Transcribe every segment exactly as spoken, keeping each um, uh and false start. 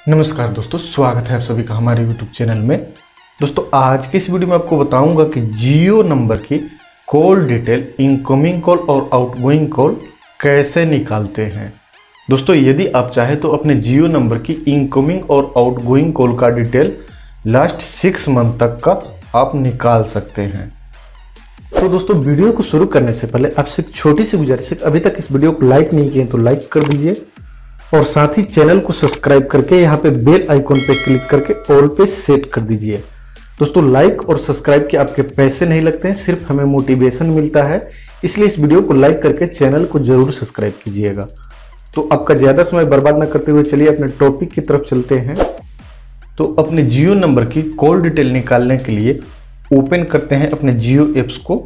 नमस्कार दोस्तों, स्वागत है आप सभी का हमारे यूट्यूब चैनल में। दोस्तों आज की इस वीडियो में आपको बताऊंगा कि जियो नंबर की कॉल डिटेल, इनकमिंग कॉल और आउटगोइंग कॉल कैसे निकालते हैं। दोस्तों यदि आप चाहें तो अपने जियो नंबर की इनकमिंग और आउटगोइंग कॉल का डिटेल लास्ट सिक्स मंथ तक का आप निकाल सकते हैं। तो दोस्तों वीडियो को शुरू करने से पहले आपसे एक छोटी सी गुजारिश है, अभी तक इस वीडियो को लाइक नहीं किए तो लाइक कर दीजिए और साथ ही चैनल को सब्सक्राइब करके यहाँ पे बेल आइकॉन पे क्लिक करके ऑल पे सेट कर दीजिए। दोस्तों लाइक और सब्सक्राइब के आपके पैसे नहीं लगते हैं, सिर्फ हमें मोटिवेशन मिलता है, इसलिए इस वीडियो को लाइक करके चैनल को जरूर सब्सक्राइब कीजिएगा। तो आपका ज़्यादा समय बर्बाद न करते हुए चलिए अपने टॉपिक की तरफ चलते हैं। तो अपने जियो नंबर की कॉल डिटेल निकालने के लिए ओपन करते हैं अपने जियो एप्स को।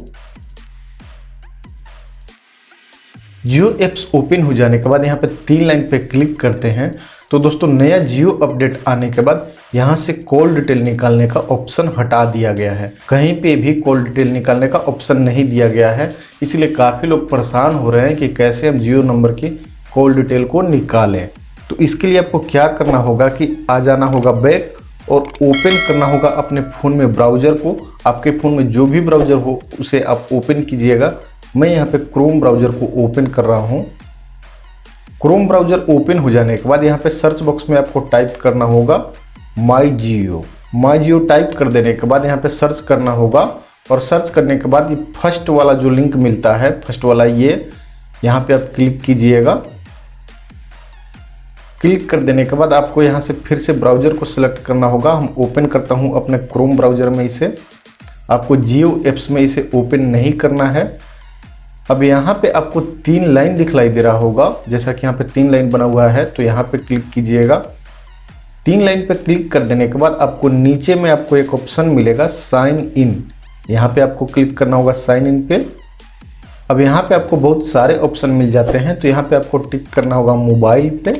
जियो एप्स ओपन हो जाने के बाद यहाँ पे तीन लाइन पे क्लिक करते हैं। तो दोस्तों नया जियो अपडेट आने के बाद यहाँ से कॉल डिटेल निकालने का ऑप्शन हटा दिया गया है। कहीं पे भी कॉल डिटेल निकालने का ऑप्शन नहीं दिया गया है, इसलिए काफ़ी लोग परेशान हो रहे हैं कि कैसे हम जियो नंबर की कॉल डिटेल को निकालें। तो इसके लिए आपको क्या करना होगा कि आ जाना होगा बैक और ओपन करना होगा अपने फ़ोन में ब्राउज़र को। आपके फ़ोन में जो भी ब्राउज़र हो उसे आप ओपन कीजिएगा। मैं यहाँ पे क्रोम ब्राउज़र को ओपन कर रहा हूँ। क्रोम ब्राउज़र ओपन हो जाने के बाद यहाँ पे सर्च बॉक्स में आपको टाइप करना होगा माई जियो। माई जियो टाइप कर देने के बाद यहाँ पे सर्च करना होगा और सर्च करने के बाद ये फर्स्ट वाला जो लिंक मिलता है, फर्स्ट वाला ये यहाँ पे आप क्लिक कीजिएगा। क्लिक कर देने के बाद आपको यहाँ से फिर से ब्राउज़र को सिलेक्ट करना होगा। हम ओपन करता हूँ अपने क्रोम ब्राउज़र में इसे। आपको जियो एप्स में इसे ओपन नहीं करना है। अब यहाँ पे आपको तीन लाइन दिखलाई दे रहा होगा, जैसा कि यहाँ पे तीन लाइन बना हुआ है, तो यहाँ पे क्लिक कीजिएगा। तीन लाइन पे क्लिक कर देने के बाद आपको नीचे में आपको एक ऑप्शन मिलेगा साइन इन। यहाँ पे आपको क्लिक करना होगा साइन इन पे। अब यहाँ पे आपको बहुत सारे ऑप्शन मिल जाते हैं, तो यहाँ पे आपको टिक करना होगा मोबाइल पे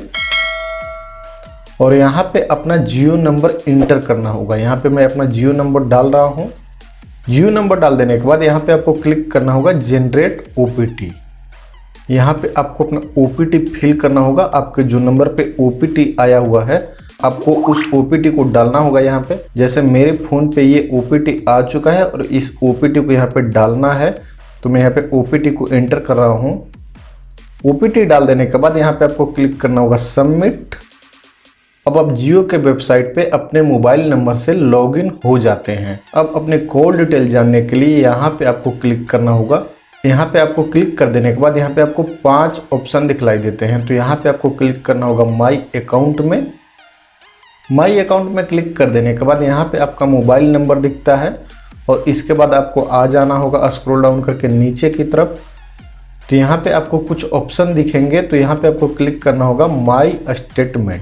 और यहाँ पे अपना जियो नंबर इंटर करना होगा। यहाँ पे मैं अपना जियो नंबर डाल रहा हूँ। जियो नंबर डाल देने के बाद यहाँ पे आपको क्लिक करना होगा जनरेट ओपीटी। यहाँ पे आपको अपना ओपीटी फिल करना होगा। आपके जो नंबर पे ओपीटी आया हुआ है आपको उस ओपीटी को डालना होगा। यहाँ पे जैसे मेरे फ़ोन पे ये ओपीटी आ चुका है और इस ओपीटी को यहाँ पे डालना है, तो मैं यहाँ पे ओपीटी को एंटर कर रहा हूँ। ओपीटी डाल देने के बाद यहाँ पे आपको क्लिक करना होगा सबमिट। अब आप जियो के वेबसाइट पे अपने मोबाइल नंबर से लॉगिन हो जाते हैं। अब अपने कॉल डिटेल जानने के लिए यहाँ पे आपको क्लिक करना होगा। यहाँ पे आपको क्लिक कर देने के बाद यहाँ पे आपको पांच ऑप्शन दिखलाई देते हैं, तो यहाँ पे आपको क्लिक करना होगा माई अकाउंट में। माई अकाउंट में क्लिक कर देने के बाद यहाँ पे आपका मोबाइल नंबर दिखता है और इसके बाद आपको आ जाना होगा स्क्रॉल डाउन करके नीचे की तरफ। तो यहाँ पे आपको कुछ ऑप्शन दिखेंगे, तो यहाँ पे आपको क्लिक करना होगा माई स्टेटमेंट।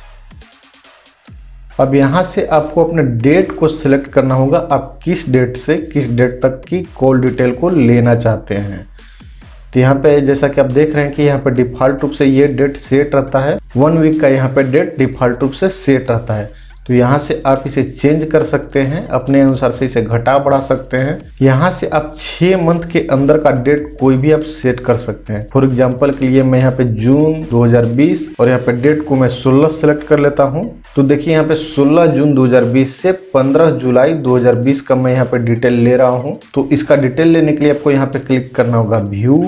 अब यहाँ से आपको अपने डेट को सिलेक्ट करना होगा, आप किस डेट से किस डेट तक की कॉल डिटेल को लेना चाहते हैं। तो यहाँ पे जैसा कि आप देख रहे हैं कि यहाँ पे डिफ़ॉल्ट रूप से ये डेट सेट रहता है, वन वीक का यहाँ पे डेट डिफ़ॉल्ट रूप से सेट रहता है। तो यहाँ से आप इसे चेंज कर सकते हैं, अपने अनुसार से इसे घटा बढ़ा सकते हैं। यहाँ से आप छः मंथ के अंदर का डेट कोई भी आप सेट कर सकते हैं। फॉर एग्जांपल के लिए मैं यहाँ पे जून दो हज़ार बीस और यहाँ पे डेट को मैं सोलह सेलेक्ट कर लेता हूँ। तो देखिए यहाँ पे सोलह जून दो हज़ार बीस से पंद्रह जुलाई दो हज़ार बीस का मैं यहाँ पे डिटेल ले रहा हूँ। तो इसका डिटेल लेने के लिए आपको यहाँ पे क्लिक करना होगा व्यू।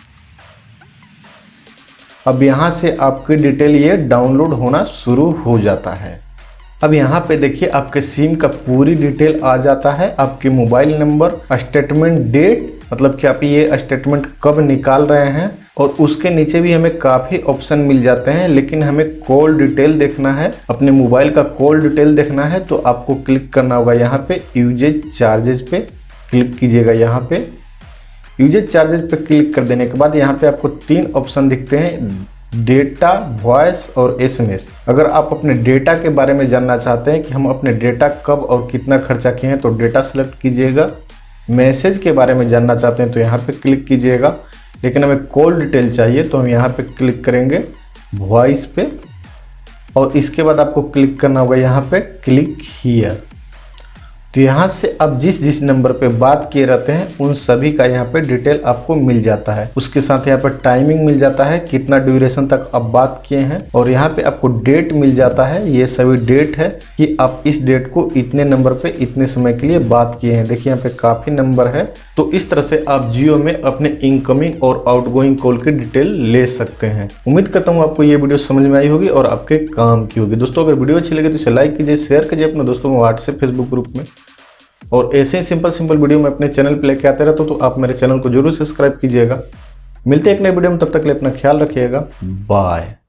अब यहाँ से आपकी डिटेल ये डाउनलोड होना शुरू हो जाता है। अब यहाँ पे देखिए आपके सिम का पूरी डिटेल आ जाता है, आपके मोबाइल नंबर, स्टेटमेंट डेट, मतलब कि आप ये स्टेटमेंट कब निकाल रहे हैं, और उसके नीचे भी हमें काफ़ी ऑप्शन मिल जाते हैं। लेकिन हमें कॉल डिटेल देखना है, अपने मोबाइल का कॉल डिटेल देखना है, तो आपको क्लिक करना होगा यहाँ पे यूजेज चार्जेस पे क्लिक कीजिएगा। यहाँ पे यूजेज चार्जेस पे क्लिक कर देने के बाद यहाँ पे आपको तीन ऑप्शन दिखते हैं, डेटा, वॉइस और एसएमएस। अगर आप अपने डेटा के बारे में जानना चाहते हैं कि हम अपने डेटा कब और कितना खर्चा किए हैं, तो डेटा सेलेक्ट कीजिएगा। मैसेज के बारे में जानना चाहते हैं तो यहाँ पे क्लिक कीजिएगा। लेकिन हमें कॉल डिटेल चाहिए तो हम यहाँ पे क्लिक करेंगे वॉइस पे और इसके बाद आपको क्लिक करना होगा यहाँ पे क्लिक हियर। तो यहाँ से आप जिस जिस नंबर पे बात किए रहते हैं उन सभी का यहाँ पे डिटेल आपको मिल जाता है। उसके साथ यहाँ पे टाइमिंग मिल जाता है, कितना ड्यूरेशन तक आप बात किए हैं, और यहाँ पे आपको डेट मिल जाता है। ये सभी डेट है कि आप इस डेट को इतने नंबर पे इतने समय के लिए बात किए हैं। देखिए यहाँ पे काफी नंबर है। तो इस तरह से आप जियो में अपने इनकमिंग और आउटगोइंग कॉल की डिटेल ले सकते हैं। उम्मीद करता हूँ आपको ये वीडियो समझ में आई होगी और आपके काम की होगी। दोस्तों अगर वीडियो अच्छी लगे तो इसे लाइक कीजिए, शेयर कीजिए अपने दोस्तों में व्हाट्सएप फेसबुक ग्रुप में, और ऐसे ही सिंपल सिंपल वीडियो मैं अपने चैनल पे लेके आते रहता हूँ, तो आप मेरे चैनल को जरूर सब्सक्राइब कीजिएगा। मिलते हैं एक नए वीडियो में, तब तक के लिए अपना ख्याल रखिएगा। बाय।